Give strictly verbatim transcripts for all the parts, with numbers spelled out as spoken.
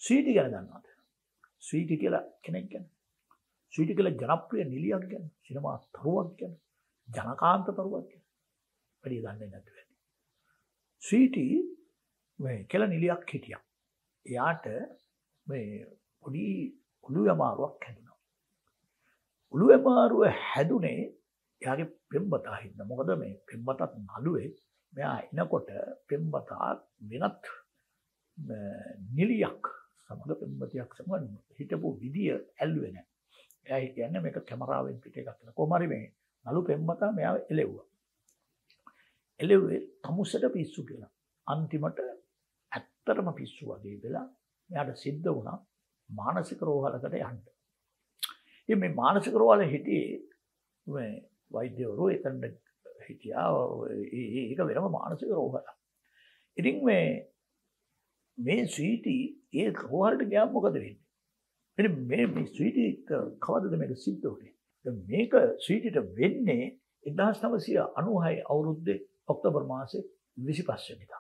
ස්වීටි ගැන දන්නවද? ස්වීටි කියලා කෙනෙක් ගැන. ස්වීටි කියලා ජනප්‍රිය නිලියක් ගැන, සිනමා තරුවක් ගැන, ජනකාන්ත තරුවක් ගැන. වැඩි දන්නේ නැතුව ඇති. ස්වීටි මේ කියලා නිලියක් හිටියා. එයාට මේ පොඩි ඔළුව අමාරුවක් හැදුනා. ඔළුව අමාරුව හැදුනේ එයාගේ පෙම්වතා හින්දා. මොකද මේ පෙම්වතත් නළුවේ මෙයා එනකොට පෙම්වතා වෙනත් නිලියක් සමග පෙම්වතියක් සමග හිටපු විදිය ඇල්ලුවේ නැහැ. එයා කියන්නේ මේක කැමරාවෙන් පිට එකක් කියලා. කොහොම හරි මේ නළු පෙම්වතා මෙයාව එලෙව්වා. එලෙව්වේ තමුසට පිස්සු කියලා. අන්තිමට ඇත්තටම පිස්සු වගේ වෙලා මෙයාට සිද්ධ වුණා මානසික රෝහලකට යන්න. ඉතින් මේ මානසික රෝහලේ හිටියේ මේ වෛද්‍යවරු එතන හිටියා. ඒක වෙනම මානසික රෝහලක්. ඉතින් මේ මේ ස්වීටි ඒ රෝහලට ගියාම මොකද වෙන්නේ? ඉතින් මේ මේ ස්වීටි කවදද මේක සිද්ධ වුනේ? මේක ස්වීටිට වෙන්නේ එක්දාස් නවසිය අනූහය අවුරුද්දේ ඔක්තෝබර් මාසේ විසිපහ වෙනිදා.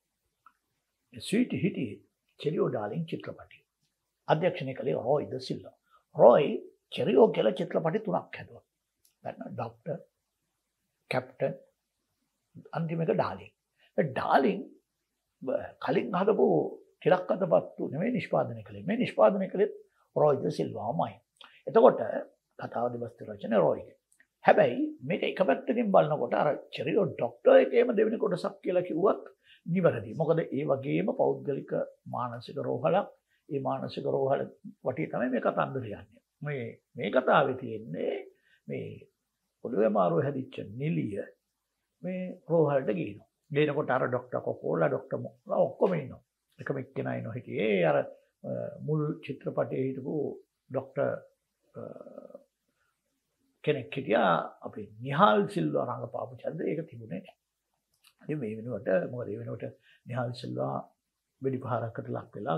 ස්වීටි හිටියේ චෙරියෝ ඩාර්ලින් චිත්‍රපටය. අධ්‍යක්ෂණය කළේ රොයි ද සිල්වා. රොයි චෙරියෝ කියලා චිත්‍රපටි තුනක් හැදුවා. දැන් ડોක්ටර්, කැප්ටන්, අන්තිමක ඩාර්ලින්. ඩාර්ලින් කලින් හදපු තිලක්කතපත්තු නෙමෙයි නිෂ්පාදනය කළේ. මේ නිෂ්පාදනය කළේ රොයි ද සිල්වාමයි. එතකොට කතාව දිවස්ත රචන රොයිගේ. හැබැයි මේක එක පැත්තකින් බලනකොට අර චෙරියෝ ડોක්ටර් එකේම දෙවෙනි කොටසක් කියලා කිව්වත් නිවැරදි. මොකද ඒ වගේම පෞද්ගලික මානසික රෝහලක්, ඒ මානසික රෝහල වටේ තමයි මේ කතන්දර යන්නේ. මේ මේ කතාවේ තියෙන්නේ මේ පොළොවේ මාරුව හැදිච්ච නිලිය මේ රෝහලට ගේනවා. ගේනකොට අර ડોක්ටර් කොකෝලා, ડોක්ටර් මොකලා ඔක්කොම ඉන්නවා. එකම එක්කෙනා ඉන්නවා හිටියේ අර මුල් චිත්‍රපටයේ හිටපු ડોක්ටර් කෙනෙක් හිටියා අපේ නිහාල් සිල්වා රංගපාපු චරිතය. ඒක තිබුණේ නැහැ. ඉතින් මේ වෙනුවට මොකද මේ වෙනුවට නිහාල් සිල්වා වෙඩි පහරකට ලක් වෙලා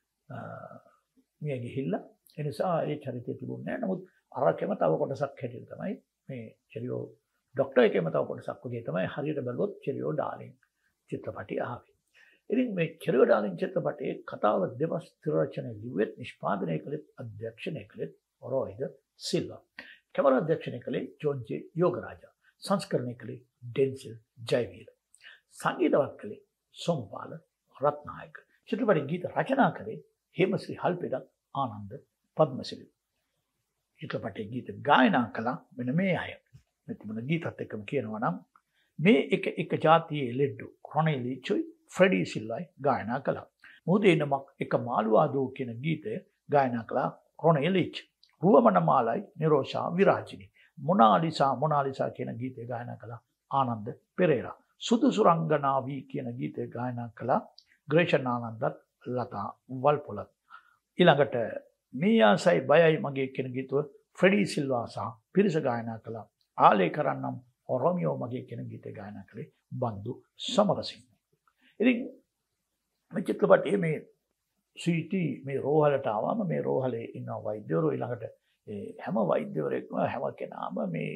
මිය ගිහිල්ලා. ඒ නිසා ඒ චරිතය තිබුණේ නැහැ. නමුත් අරකෙම තව කොටසක් හැටියට තමයි මේ චෙරියෝ ડોක්ටර් එකේම තව කොටසක් වගේ තමයි හරියට බැලුවොත් චෙරියෝ ඩාර්ලින් චිත්‍රපටය ආවේ. ඉතින් මේ චෙරියෝ ඩාර්ලින් චිත්‍රපටයේ කතාව දෙවස් තිරරචනය ලිව්වෙත් නිෂ්පාදනය කළෙත් අධ්‍යක්ෂණය කළෙත් රොයි ද සිල්වා. කැමරා අධ්‍යක්ෂණය කළේ ජෝන් ජේ යෝගරාජා. සංස්කරණය කළේ ඩෙන්සිල් ජයවීර. සංගීතවත් කළේ සොම්පාල රත්නායක. චිත්‍රපටයේ ගීත රචනා කළේ හේමසිරි හල්පිට ආනන්ද පද්මසිරි. චිත්‍රපටයේ ගීත ගායනා කළා මෙන්න මේ අය. මේ තිබුණ ගීතත් එක්කම කියනවා නම් මේ එක එක ජාතියේ ලෙඩ්ඩු රොනී ලීච්චුයි ෆ්‍රෙඩී සිල්වයි ගායනා කළා. මුහුදේ නමක් එක මාළුවාදෝ කියන ගීතය ගායනා කළා රොනී ලීච්. රුවමන මාලයි නිරෝෂා විරාජිනි. මොනාලිසා මොනාලිසා කියන ගීතය ගායනා කළා ආනන්ද පෙරේරා. සුදුසු රංගනාවී කියන ගීතය ගායනා කළා ග්‍රේෂන් ආනන්දත් ලතා වල්පොලත්. ඊළඟට මේ ආසයි බයයි මගේ කියන ගීතුව ෆ්‍රෙඩී සිල්වා සහ පිරිස ගායනා කළා ආලේ කරන්නම් රොමියෝ මගේ කියන ගීතය ගායනා කළේ බන්දු සමරසිංහ. ඉතින් මේ චිත්‍රපටයේ මේ ස්වීටි මේ රෝහලට ආවම මේ රෝහලේ ඉන්න වෛද්‍යවරු ඊළඟට හැම වෛද්‍යවරයෙක්ම හැම කෙනාම මේ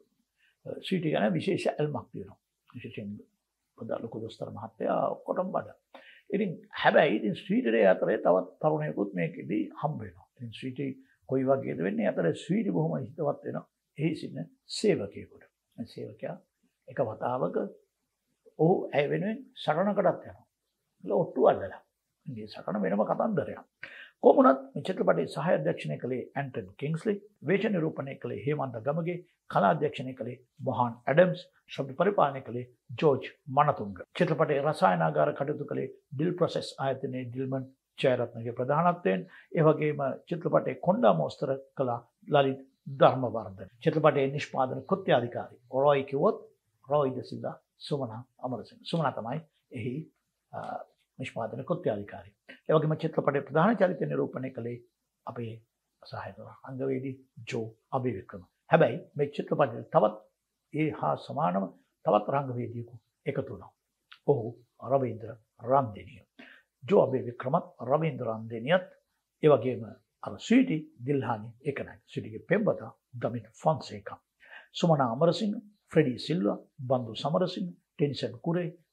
ස්වීටි ගැන විශේෂ ඇල්මක් තියෙනවා. විශේෂයෙන් පොඩ්ඩක් දොස්තර මහත්තයා ඔක්කොටම බඩ. ඉතින් හැබැයි ඉතින් ස්වීටියේ අතරේ තවත් තරුණයෙකුත් මේකෙදී හම්බ වෙනවා. ඉතින් ස්වීටි කොයි වගේද වෙන්නේ? අතර ස්වීටි බොහොම හිතවත් වෙනවා. එහි සිටින සේවකයෙකුට. මේ සේවකයා එක වතාවක ඔහු ඇය වෙනුවෙන් සටනකටත් යනවා. ඒක ඔට්ටු අල්ලලා. මේ සටන වෙනම කතන්දරයක්. කොහොමුණත් මේ චිත්‍රපටයේ සහාය අධ්‍යක්ෂණය කළේ ඇන්ටන් කිංස්ලි, වේශ නිරූපණය කළේ හේමන්ත ගමගේ, කලා අධ්‍යක්ෂණය කළේ මොහන් ඇඩම්ස්, ශබ්ද පරිපාලනය කළේ ජෝර්ජ් මනතුංග. චිත්‍රපටයේ රසායනාගාර කටයුතු කළේ ඩිල් ප්‍රොසෙස් ආයතනයේ ඩිල්මන් ජයරත්නගේ ප්‍රධානත්වයෙන්. ඒ වගේම චිත්‍රපටයේ කොණ්ඩා මෝස්තර කළා ලලිත් ධර්මවර්ධන. චිත්‍රපටයේ නිෂ්පාදන කෘත්‍යාධිකාරී රොයි කිව්වොත් රොයි ද සිල්වා සුමනා අමරසිංහ. සුමනා තමයි එහි නිෂ්පාදන කෘත්‍යාධිකාරී. ඒ වගේම චිත්‍රපටයේ ප්‍රධාන චරිත නිරූපණය කළේ අපේ සහායක අංගවේදී ජෝ අබේවික්‍රම. හැබැයි මේ චිත්‍රපටයේ තවත් ඒ හා සමානව තවත් රංගවේදියෙකු එකතු වුණා. ඔහු රවීන්ද්‍ර රන්දෙනිය. ජෝ අබේවික්‍රමත් රවීන්ද්‍ර රන්දෙනියත් ඒ වගේම අර ස්වීටි දිල්හානි ඒකනායක. ස්වීටිගේ පෙම්වතා Damin Fonseka. Sumana Amarasinghe, Freddie Silva, Bandu Samarasinghe, Tennyson Cooray,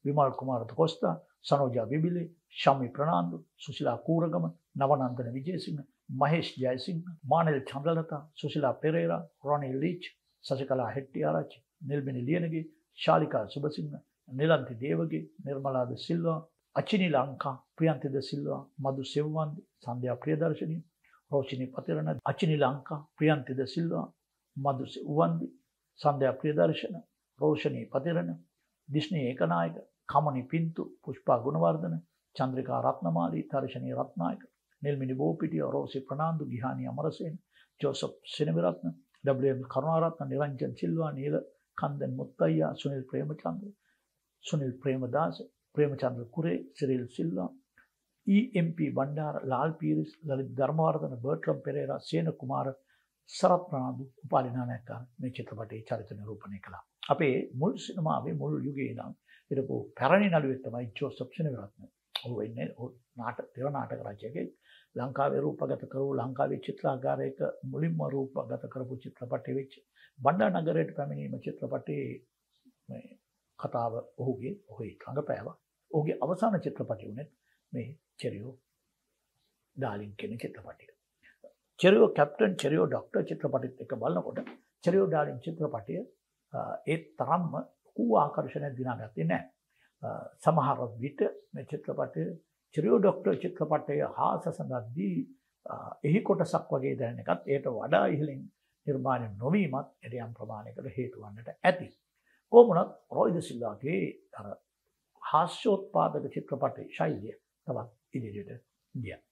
Wimal Kumara Costa, Sanoja Bibile, Shami Fernando, Susila Kuragama, Nawananda Wijesinghe, Mahesh Jayasinghe, Manel Chandralatha, Susila Perera, Ronnie Leach, Sasikala Hettiarachchi, Nilbini Liyanage, Shalika Subasinghe, Nilanthi Dewage, Nirmala de Silva, Achini Lanka, Priyanthi de Silva, Madu Sewwandi, Sandhya Priyadarshani, Rochini Pathirana, Achini Lanka, Priyanthi de Silva, Madu Sewwandi, Sandhya Priyadarshana, Roshani Pathirana, Disni Ekanayake, Kamani පින්තු, Pushpa Gunawardena, Chandrika Rathnamali, Tharshani Rathnayake, Nilmini Bopitiya, Rosy Fernando, Dihani Amarasena, Joseph Senevirathna, W M Karunarathna, Niranjan Silva, Neela Kandan Muthiah, Sunil Premachandra, Sunil Premadasa, Premachandra Cooray, Cyril Silva, E M P Bandara, Lal Peiris, Lalith Dharmawardena, Bertram Perera, Sena Kumara, Sarath Fernando, Upali Nanayakkara මේ චිත්‍රපටයේ චරිත නිරූපණය කළා. අපේ මුල් සිනමාවේ මුල් යුගයේ ඉඳන් හිටපු පැරණි නළුවෙක් තමයි ජෝසප් සෙනවිරත්න. ඔහු වෙන්නේ නාටක තෙර නාටක රචකයෙක්. ලංකාවේ රූපගත කරපු ලංකාවේ චිත්‍රාගාරයක මුලින්ම රූපගත කරපු චිත්‍රපටය වෙච්ච බණ්ඩාර නගරයට පැමිණීම චිත්‍රපටයේ මේ කතාව ඔහුගේ ඔහුගේ රංගපෑවා. ඔහුගේ අවසාන චිත්‍රපටය උනේ මේ චෙරියෝ ඩාලින් කියන චිත්‍රපටය. චෙරියෝ කැප්ටන් චෙරියෝ ඩොක්ටර් චිත්‍රපටිත් එක බලනකොට චෙරියෝ ඩාලින් චිත්‍රපටය ඒ තරම්ම කූ ආකර්ෂණයක් දිනාගත්තේ නැහැ. සමහර විට මේ චිත්‍රපටය චෙරියෝ ඩොක්ටර් චිත්‍රපටය හාස සඳහදී එහි කොටසක් වගේ දැනෙන එකත් ඒට වඩා ඉහළින් නිර්මාණය නොවීමත් එරියම් ප්‍රමාණයකට හේතු වන්නට ඇති. කොහොමුණත් රොයි ද සිල්වාගේ අර හාස්‍යෝත්පාදක චිත්‍රපටයේ ශෛලිය තවත් ඉදිරියට ගියා.